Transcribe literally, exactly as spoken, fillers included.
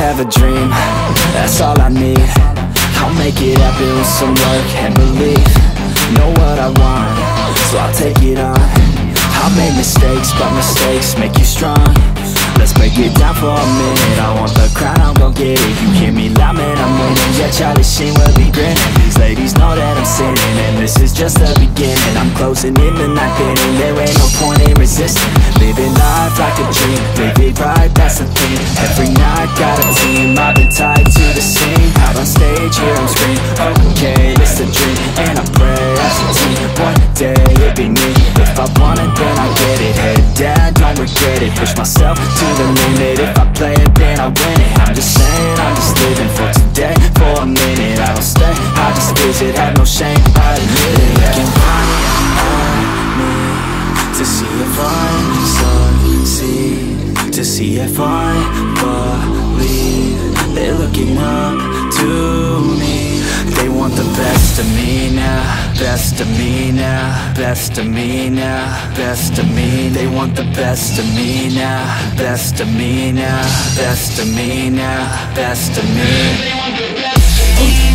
have a dream, that's all I need. I'll make it happen with some work and belief. Know what I want, so I'll take it on. I'll make mistakes, but mistakes make you strong. Let's break it down for a minute. I want the crown, I'm gon' get it. You hear me loud, man, I'm winning. Yeah, Charlie Sheen will be grinning. These ladies know that I'm sinning, and this is just the beginning. I'm closing in the night inning. There ain't no point in resisting. Living life like a dream, live it right, that's the thing. Every night got a team, I've been tied to the scene. Out on stage, here I'm screaming, okay, it's a dream. And I pray as a team, one day it'll be me. If I want it, then I get it. Head down, don't regret it. Push myself to the limit. If I play it, then I win it. I'm just saying, I'm just living for today, for a minute. I don't stay, I just visit, have no shame, I admit it. They can find me to see if I succeed, to see if I believe. They're looking up to me. They want the best of me now, best of me now, best of me now, best of me. They want the best of me now, best of me now, best of me now, best of me. They want the best of me.